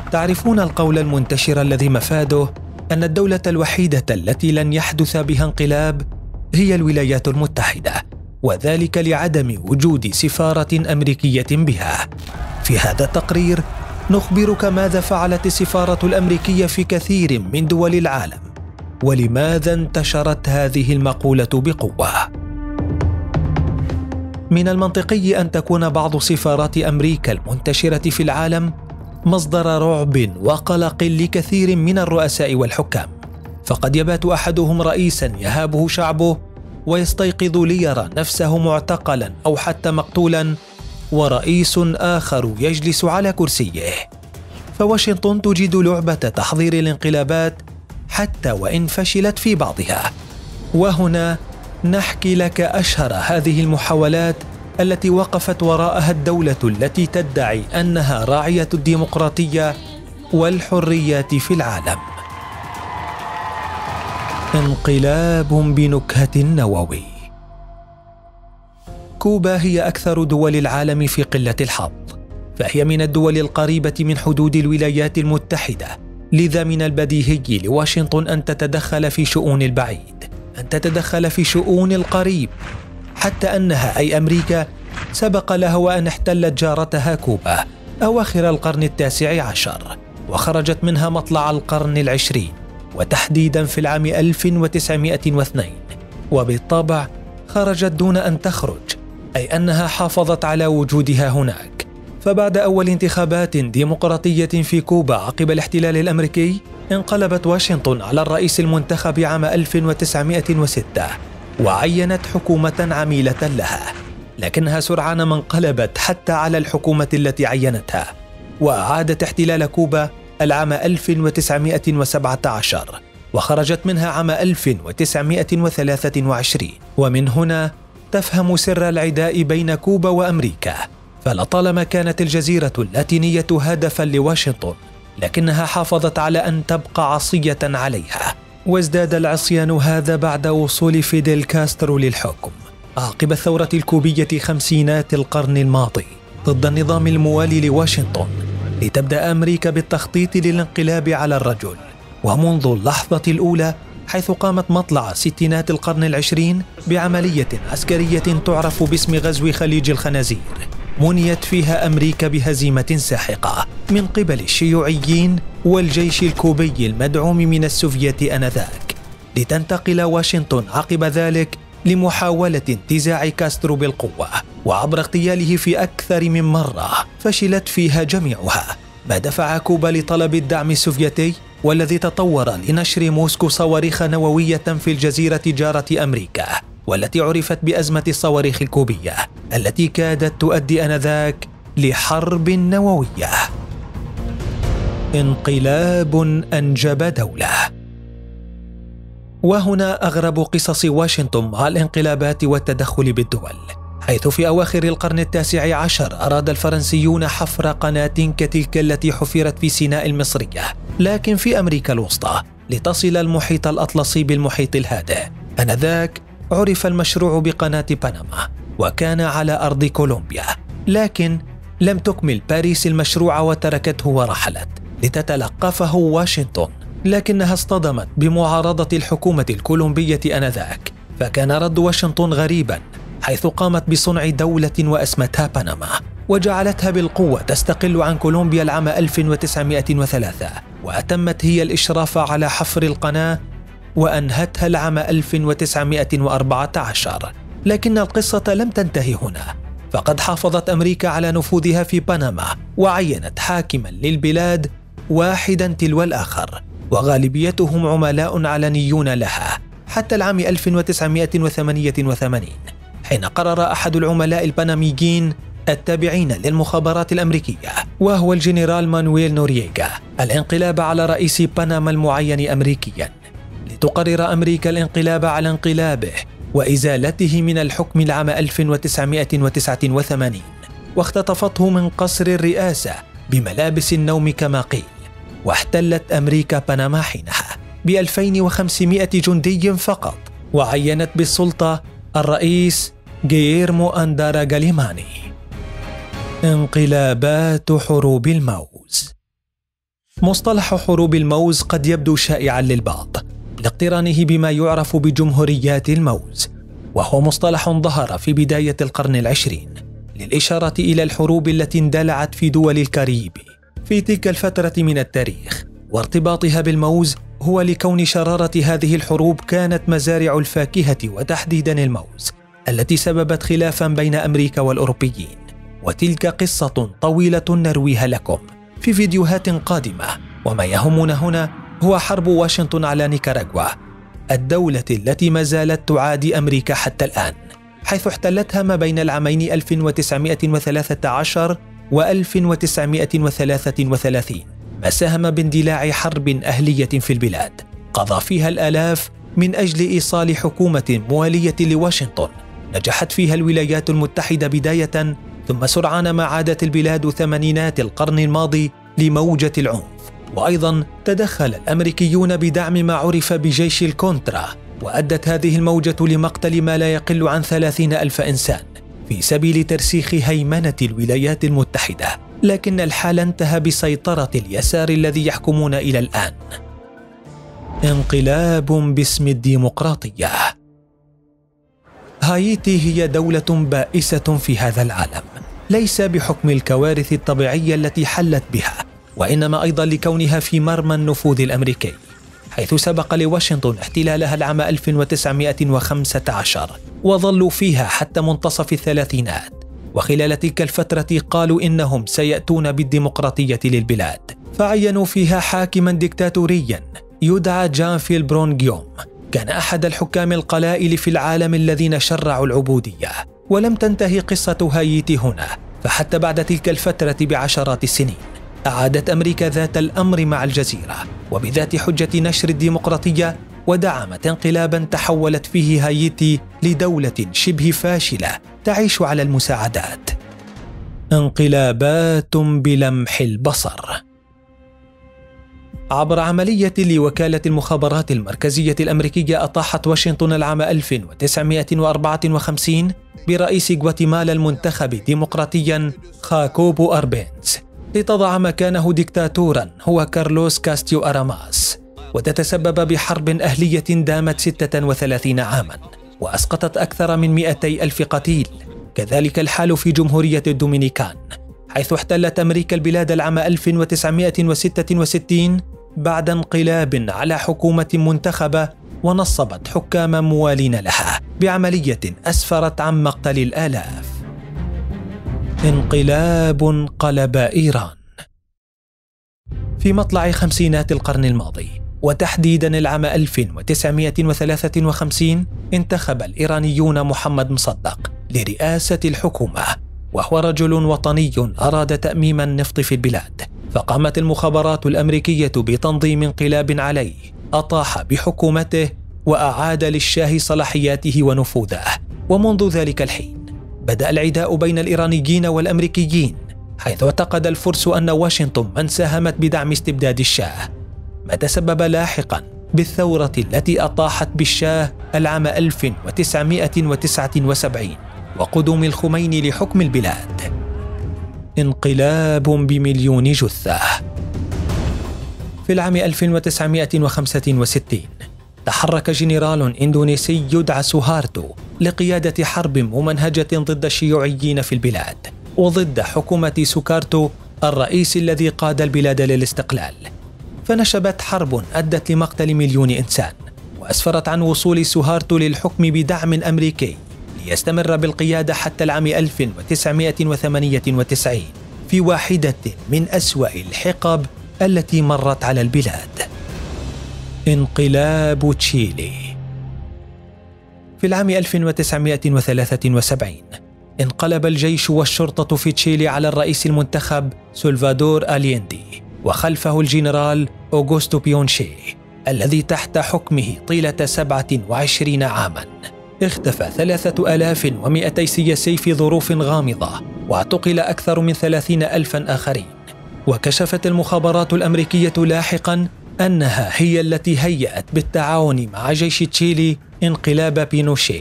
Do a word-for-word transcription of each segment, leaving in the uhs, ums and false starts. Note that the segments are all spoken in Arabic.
تعرفون القول المنتشر الذي مفاده أن الدولة الوحيدة التي لن يحدث بها انقلاب هي الولايات المتحدة، وذلك لعدم وجود سفارة أمريكية بها. في هذا التقرير نخبرك ماذا فعلت السفارة الأمريكية في كثير من دول العالم، ولماذا انتشرت هذه المقولة بقوة. من المنطقي أن تكون بعض سفارات أمريكا المنتشرة في العالم مصدر رعب وقلق لكثير من الرؤساء والحكام، فقد يبات أحدهم رئيسا يهابه شعبه ويستيقظ ليرى نفسه معتقلا أو حتى مقتولا، ورئيس آخر يجلس على كرسيه. فواشنطن تجيد لعبة تحضير الانقلابات حتى وإن فشلت في بعضها. وهنا نحكي لك أشهر هذه المحاولات التي وقفت وراءها الدولة التي تدعي أنها راعية الديمقراطية والحريات في العالم. انقلاب بنكهة نووي. كوبا هي أكثر دول العالم في قلة الحظ، فهي من الدول القريبة من حدود الولايات المتحدة، لذا من البديهي لواشنطن أن تتدخل في شؤون البعيد، أن تتدخل في شؤون القريب، حتى أنها أي أمريكا سبق لها وأن احتلت جارتها كوبا أواخر القرن التاسع عشر، وخرجت منها مطلع القرن العشرين، وتحديدا في العام ألف وتسعمائة واثنين. وبالطبع خرجت دون أن تخرج، أي أنها حافظت على وجودها هناك. فبعد أول انتخابات ديمقراطية في كوبا عقب الاحتلال الأمريكي، انقلبت واشنطن على الرئيس المنتخب عام ألف وتسعمائة وستة وعينت حكومة عميلة لها، لكنها سرعان ما انقلبت حتى على الحكومة التي عينتها، وأعادت احتلال كوبا العام ألف وتسعمائة وسبعة عشر، وخرجت منها عام ألف وتسعمائة وثلاثة وعشرين. ومن هنا تفهم سر العداء بين كوبا وأمريكا، فلطالما كانت الجزيرة اللاتينية هدفا لواشنطن، لكنها حافظت على أن تبقى عصية عليها. وازداد العصيان هذا بعد وصول فيديل كاسترو للحكم عقب الثورة الكوبية خمسينات القرن الماضي ضد النظام الموالي لواشنطن، لتبدأ أمريكا بالتخطيط للانقلاب على الرجل. ومنذ اللحظة الأولى حيث قامت مطلع ستينات القرن العشرين بعملية عسكرية تعرف باسم غزو خليج الخنازير، منيت فيها أمريكا بهزيمة ساحقة من قبل الشيوعيين والجيش الكوبي المدعوم من السوفييت آنذاك، لتنتقل واشنطن عقب ذلك لمحاولة انتزاع كاسترو بالقوة، وعبر اغتياله في أكثر من مرة فشلت فيها جميعها، ما دفع كوبا لطلب الدعم السوفيتي، والذي تطور لنشر موسكو صواريخ نووية في الجزيرة جارة أمريكا، والتي عرفت بأزمة الصواريخ الكوبية التي كادت تؤدي آنذاك لحرب نووية. انقلاب أنجب دولة. وهنا أغرب قصص واشنطن مع الانقلابات والتدخل بالدول، حيث في أواخر القرن التاسع عشر أراد الفرنسيون حفر قناة كتلك التي حفرت في سيناء المصرية، لكن في أمريكا الوسطى، لتصل المحيط الأطلسي بالمحيط الهادئ. آنذاك عرف المشروع بقناة بنما، وكان على أرض كولومبيا، لكن لم تكمل باريس المشروع وتركته ورحلت لتتلقفه واشنطن، لكنها اصطدمت بمعارضة الحكومة الكولومبية آنذاك، فكان رد واشنطن غريبا، حيث قامت بصنع دولة وأسمتها بنما، وجعلتها بالقوة تستقل عن كولومبيا العام ألف وتسعمائة وثلاثة، وأتمت هي الإشراف على حفر القناة وأنهتها العام ألف وتسعمائة وأربعة عشر. لكن القصة لم تنتهي هنا، فقد حافظت أمريكا على نفوذها في بنما، وعينت حاكما للبلاد واحدا تلو الآخر، وغالبيتهم عملاء علنيون لها، حتى العام ألف وتسعمائة وثمانية وثمانين، حين قرر أحد العملاء البنميين التابعين للمخابرات الأمريكية، وهو الجنرال مانويل نورييغا، الانقلاب على رئيس بنما المعين أمريكيا، لتقرر أمريكا الانقلاب على انقلابه وإزالته من الحكم العام ألف وتسعمائة وتسعة وثمانين، واختطفته من قصر الرئاسة بملابس النوم كما قيل. واحتلت أمريكا بنما حينها بألفين وخمسمائة جندي فقط، وعينت بالسلطة الرئيس غييرمو أندارا غاليماني. انقلابات حروب الموز. مصطلح حروب الموز قد يبدو شائعا للبعض لاقترانه بما يعرف بجمهوريات الموز، وهو مصطلح ظهر في بداية القرن العشرين للإشارة إلى الحروب التي اندلعت في دول الكاريبي في تلك الفترة من التاريخ، وارتباطها بالموز هو لكون شرارة هذه الحروب كانت مزارع الفاكهة وتحديدا الموز التي سببت خلافا بين أمريكا والأوروبيين، وتلك قصة طويلة نرويها لكم في فيديوهات قادمة. وما يهمنا هنا هو حرب واشنطن على نيكاراغوا، الدولة التي ما زالت تعادي أمريكا حتى الآن، حيث احتلتها ما بين العامين ألف وتسعمائة وثلاثة عشر و ألف وتسعمائة وثلاثة وثلاثين، ما ساهم باندلاع حرب أهلية في البلاد قضى فيها الآلاف من أجل إيصال حكومة موالية لواشنطن نجحت فيها الولايات المتحدة بداية، ثم سرعان ما عادت البلاد ثمانينات القرن الماضي لموجة العنف. وأيضا تدخل الأمريكيون بدعم ما عرف بجيش الكونترا، وأدت هذه الموجة لمقتل ما لا يقل عن ثلاثين ألف إنسان في سبيل ترسيخ هيمنة الولايات المتحدة. لكن الحال انتهى بسيطرة اليسار الذي يحكمون إلى الآن. انقلاب باسم الديمقراطية. هايتي هي دولة بائسة في هذا العالم، ليس بحكم الكوارث الطبيعية التي حلت بها، وإنما أيضا لكونها في مرمى النفوذ الأمريكي، حيث سبق لواشنطن احتلالها العام ألف وتسعمائة وخمسة عشر وظلوا فيها حتى منتصف الثلاثينات. وخلال تلك الفترة قالوا إنهم سيأتون بالديمقراطية للبلاد، فعينوا فيها حاكما ديكتاتوريا يدعى جانفيل برونغيوم، كان أحد الحكام القلائل في العالم الذين شرعوا العبودية. ولم تنتهي قصة هايتي هنا، فحتى بعد تلك الفترة بعشرات السنين أعادت أمريكا ذات الأمر مع الجزيرة، وبذات حجة نشر الديمقراطية، ودعمت انقلابا تحولت فيه هايتي لدولة شبه فاشلة تعيش على المساعدات. انقلابات بلمح البصر. عبر عملية لوكالة المخابرات المركزية الأمريكية أطاحت واشنطن العام ألف وتسعمائة وأربعة وخمسين برئيس غواتيمالا المنتخب ديمقراطيا خاكوبو أربينز لتضع مكانه ديكتاتورا هو كارلوس كاستيو أراماس، وتتسبب بحرب أهلية دامت ستة وثلاثين عاما وأسقطت أكثر من مئتي ألف قتيل. كذلك الحال في جمهورية الدومينيكان، حيث احتلت أمريكا البلاد العام ألف وتسعمائة وستة وستين بعد انقلاب على حكومة منتخبة ونصبت حكاما موالين لها بعملية أسفرت عن مقتل الآلاف. انقلاب قلب إيران. في مطلع خمسينات القرن الماضي، وتحديدا العام ألف وتسعمائة وثلاثة وخمسين، انتخب الإيرانيون محمد مصدق لرئاسة الحكومة، وهو رجل وطني أراد تأميم النفط في البلاد. فقامت المخابرات الأمريكية بتنظيم انقلاب عليه أطاح بحكومته وأعاد للشاه صلاحياته ونفوذه. ومنذ ذلك الحين بدأ العداء بين الإيرانيين والأمريكيين، حيث اعتقد الفرس أن واشنطن من ساهمت بدعم استبداد الشاه، ما تسبب لاحقا بالثورة التي أطاحت بالشاه العام ألف وتسعمائة وتسعة وسبعين وقدوم الخميني لحكم البلاد. انقلاب بمليون جثة. في العام ألف وتسعمائة وخمسة وستين تحرك جنرال إندونيسي يدعى سوهارتو لقيادة حرب ممنهجة ضد الشيوعيين في البلاد وضد حكومة سوكارتو الرئيس الذي قاد البلاد للاستقلال. فنشبت حرب أدت لمقتل مليون إنسان، وأسفرت عن وصول سوهارتو للحكم بدعم أمريكي ليستمر بالقيادة حتى العام ألف وتسعمائة وثمانية وتسعين في واحدة من أسوأ الحقب التي مرت على البلاد. انقلاب تشيلي. في العام ألف وتسعمائة وثلاثة وسبعين انقلب الجيش والشرطة في تشيلي على الرئيس المنتخب سلفادور أليندي، وخلفه الجنرال أوغوستو بيونشي الذي تحت حكمه طيلة سبعة وعشرين عاما اختفى ثلاثة آلاف ومئتي سياسي في ظروف غامضة، واعتقل أكثر من ثلاثين ألفا آخرين. وكشفت المخابرات الأمريكية لاحقا أنها هي التي هيأت بالتعاون مع جيش تشيلي انقلاب بينوشي.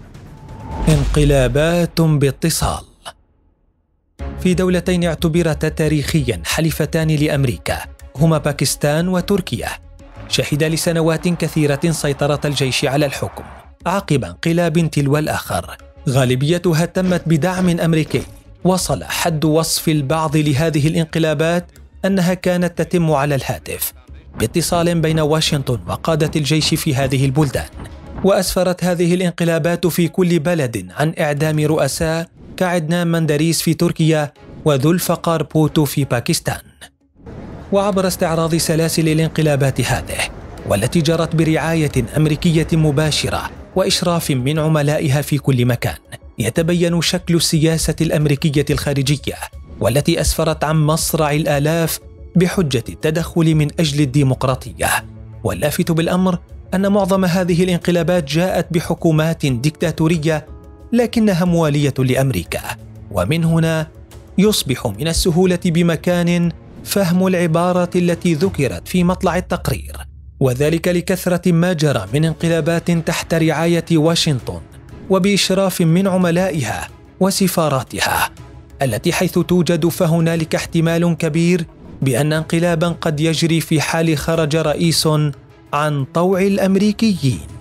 انقلابات باتصال. في دولتين اعتبرتا تاريخيا حليفتان لأمريكا هما باكستان وتركيا. شهد لسنوات كثيرة سيطرة الجيش على الحكم عقب انقلاب تلو الآخر، غالبيتها تمت بدعم أمريكي. وصل حد وصف البعض لهذه الانقلابات أنها كانت تتم على الهاتف باتصال بين واشنطن وقادة الجيش في هذه البلدان. وأسفرت هذه الانقلابات في كل بلد عن إعدام رؤساء كعدنان مندريس في تركيا وذو الفقار بوتو في باكستان. وعبر استعراض سلاسل الانقلابات هذه والتي جرت برعاية أمريكية مباشرة وإشراف من عملائها في كل مكان، يتبين شكل السياسة الأمريكية الخارجية والتي أسفرت عن مصرع الآلاف بحجة التدخل من أجل الديمقراطية. واللافت بالأمر أن معظم هذه الانقلابات جاءت بحكومات ديكتاتورية لكنها موالية لأمريكا. ومن هنا يصبح من السهولة بمكان فهم العبارة التي ذكرت في مطلع التقرير، وذلك لكثرة ما جرى من انقلابات تحت رعاية واشنطن وبإشراف من عملائها وسفاراتها، التي حيث توجد فهنالك احتمال كبير بأن انقلابا قد يجري في حال خرج رئيس عن طوع الأمريكيين.